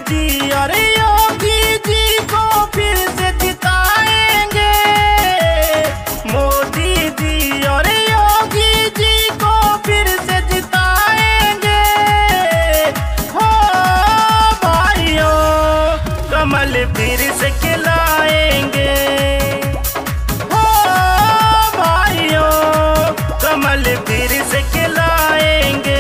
जी और योगी जी को फिर से जिताएंगे। मोदी जी और योगी जी को फिर से जिताएंगे। हो भाइयों कमल फिर से खिलाएंगे। हो भाइयों कमल फिर से खिलाएंगे।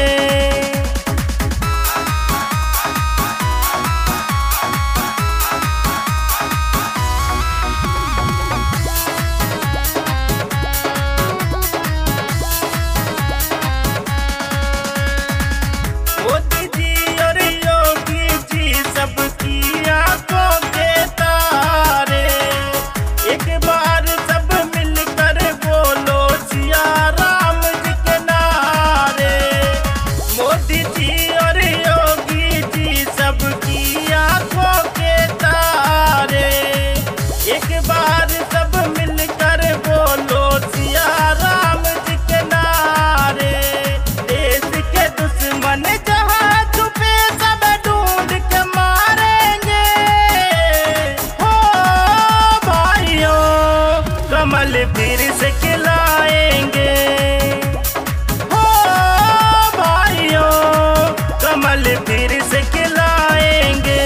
मोदी जी और योगी जी सबकी आंखों के तारे, एक बार सब मिलकर बोलो सिया राम जी के नारे। मोदी जी और योगी जी सबकी आंखों के तारे, एक बार सब मिलकर बोलो सिया राम जी के नारे। देश के दुश्मन जहाँ छुपे सब ढूंढ के मारेंगे। हो भाइयों कमल फिर से खिलाएंगे। हो भाइयों कमल फिर से खिलाएंगे।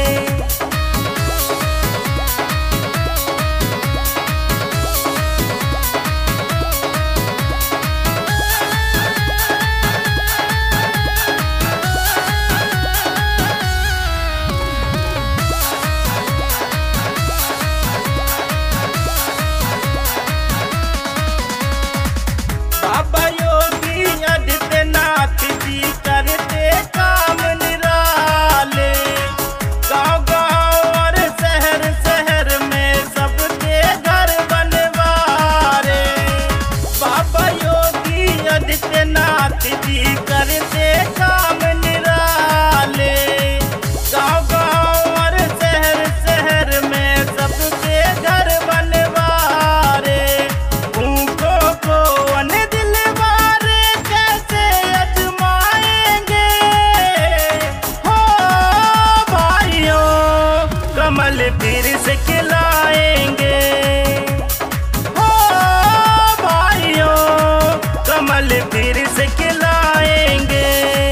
बाबा योगी आदित्यनाथ जी करते काम निराले, गांव गांव और शहर शहर में सबके घर बनवारे। बाबा योगी आदित्यनाथ जी करते काम निराले, गांव गांव और शहर शहर में सबके घर बनवारे। भूखों को अन्न दिलवारे कैसे अजमाएंगे। हो भाइयों कमल फिर से खिलाएंगे। हो भाइयों कमल फिर से खिलाएंगे।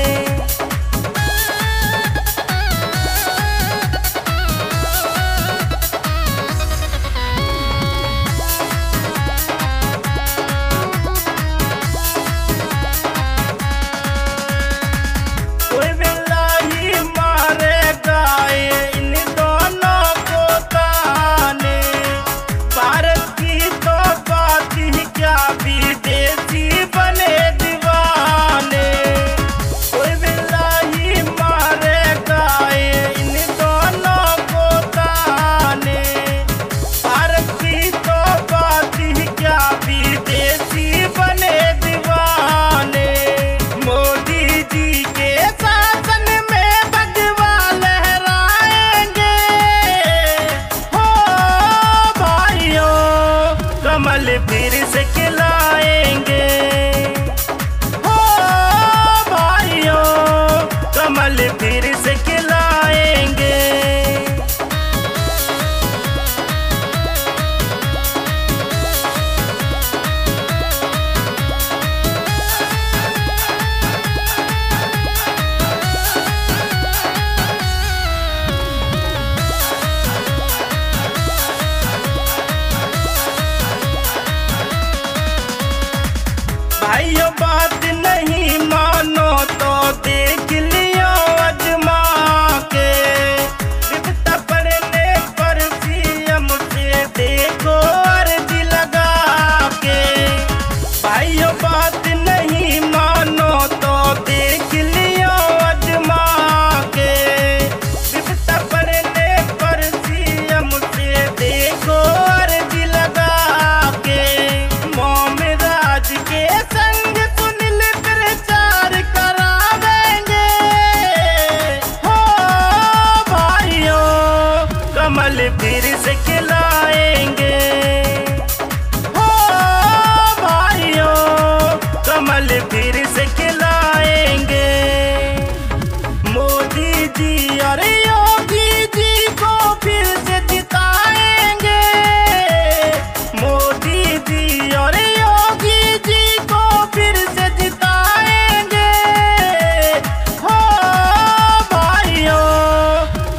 कोई बिल्ला ही मारेगा इन दोनों को ताना।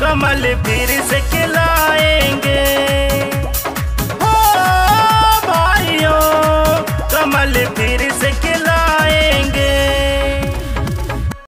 कमल फिर से खिला